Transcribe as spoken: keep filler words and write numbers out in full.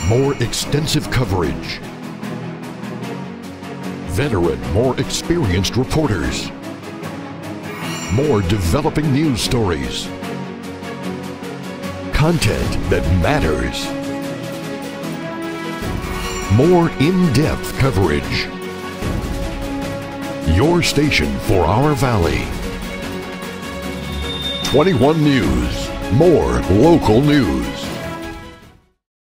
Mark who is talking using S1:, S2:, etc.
S1: more extensive coverage. Veteran, more experienced reporters. More developing news stories. Content that matters. More in-depth coverage. Your station for our valley. twenty-one News. More local news.